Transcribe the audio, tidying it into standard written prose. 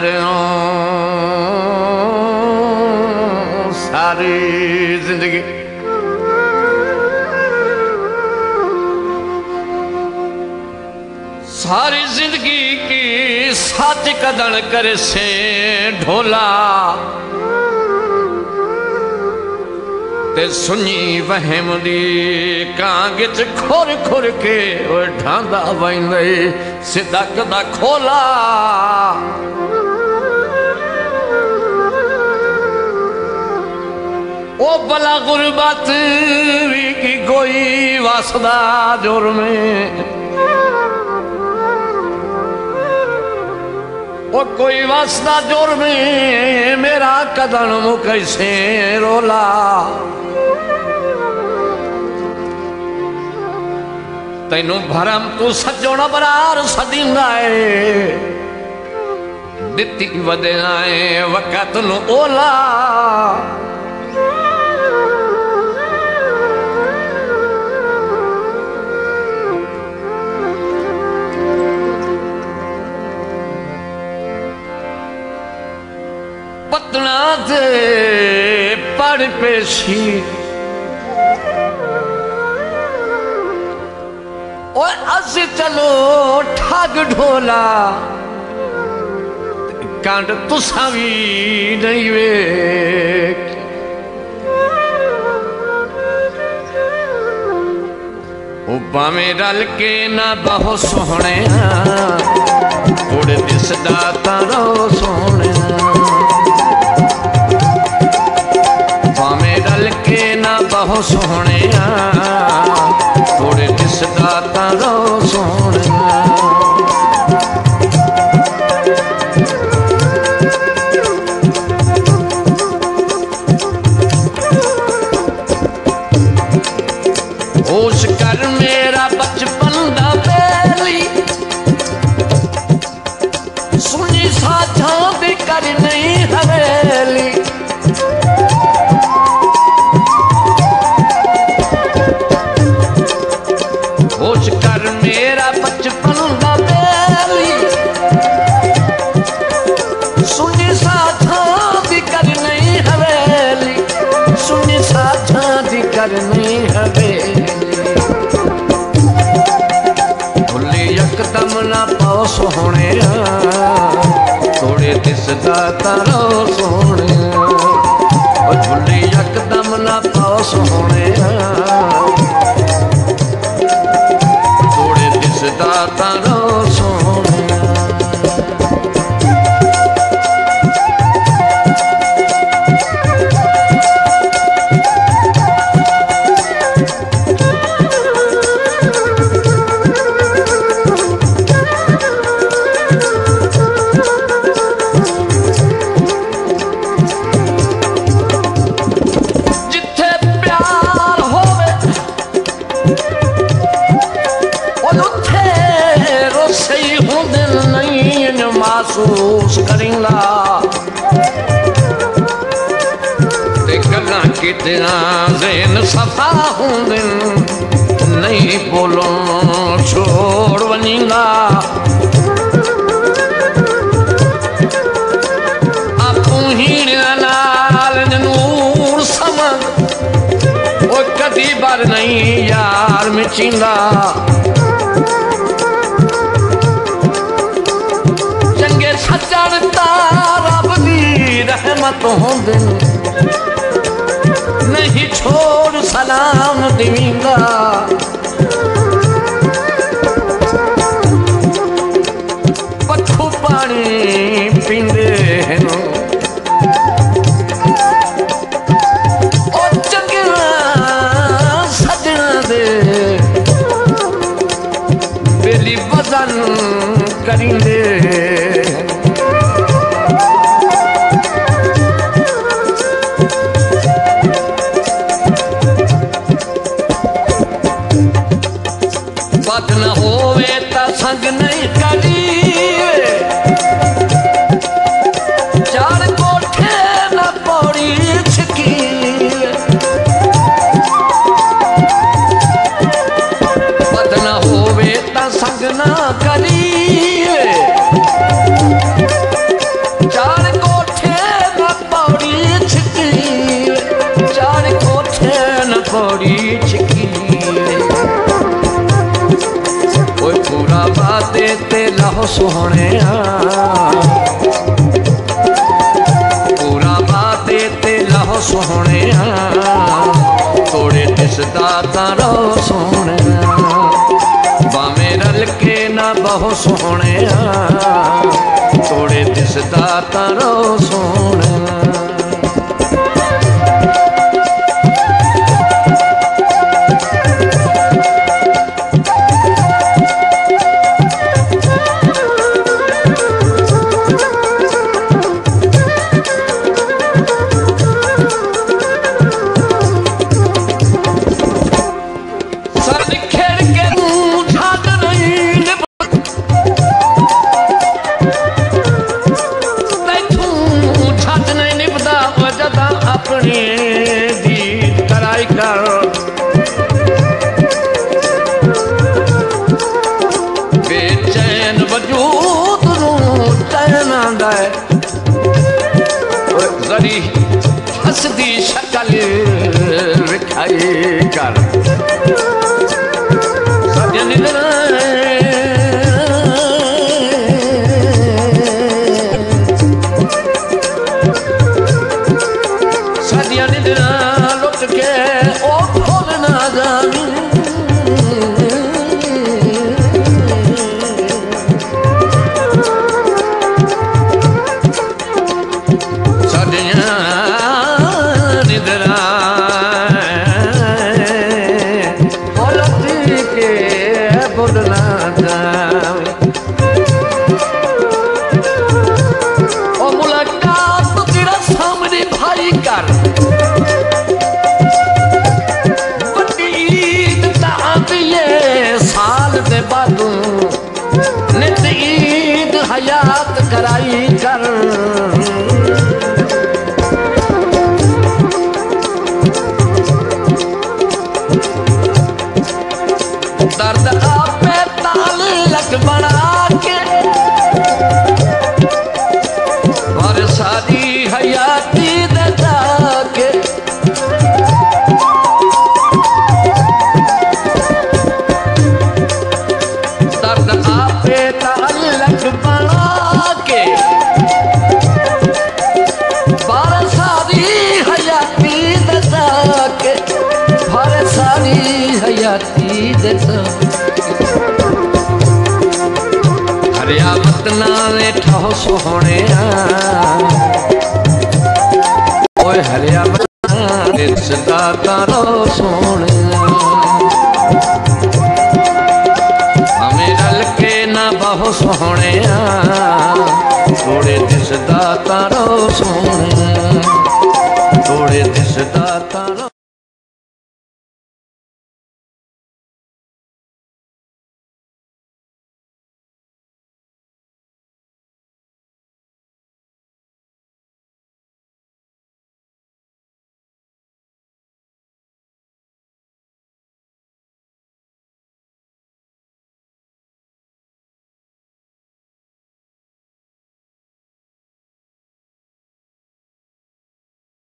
सारी जिंदगी सारी जिंदगी की साथ कदन करे से ढोला ते सुनी वहम दी कांग च खोर खोर के ढांदा वैंदे सिदा कदा खोला ओ भला गुरबत की कोई वासदा जोर में ओ कोई वासदा जोर में मेरा कदम कैसे रोला तेनू भरम तू सजोण बरार सदींदा है दिती वदेना है वक़्त नू ओला पतना दे पड़ पेशी और अस चलो ठग ढोला कांड तुसा भी नहीं वे बामें रल के ना बहु सोहने उड़ दिसदा तारो सोने रल के ना बहु सोहने थोड़े दिसदा तारो सोने होश कर मेरा बचपन दा बेली सुनी साझा दी कर नहीं हवेली मेरा बचपन दा बेली सुनी साझा दी कर नहीं हवेली सुनी साझा दी कर नहीं हवेली भुली यकदम ना पाओ सोहने थोड़े दिसदा तारो सोने भुली यकदम ना पाओ सोहने तारो सोने जिथे प्यार होवे सही हूँ दिल नहीं महसूस करेंगा गल्ला कितना ज़हन सफा हूँ दिल नहीं बोलो छोड़ वनीगा आपू ही नाल नूर समझ वो कदी बार नहीं यार मिचिंगा सजन रब दी रहमत होंदे नहीं छोड़ सलाम देवींगा पत्थू पानी पींदे ओ चंगा सजना दे बेली वजन करिंदे न होवे ता संग नहीं करी जा सोहने पूरा वादे ते लहो सोहने थोड़े दिसदा तारो सोहने बावें रल के ना बहो सोहने थोड़े दिसदा तारो सोहने बेचैन वजूद चैन आंदा जरी हसदी शक्ल विखाई कर सजन सदिया निदरा लुट के ओ खोल ना जानी नित ईद हयात कराई कर दर्द आपे ताल लग बना के और सारी हयाती दता के हरिया वतना ने ठहो सोहने ओए हरिया वतना ने सदा तारो सोहने हमें रल के ना बहो सोहने थोड़े दिसदा तारो सोहने थोड़े दिसदा तारो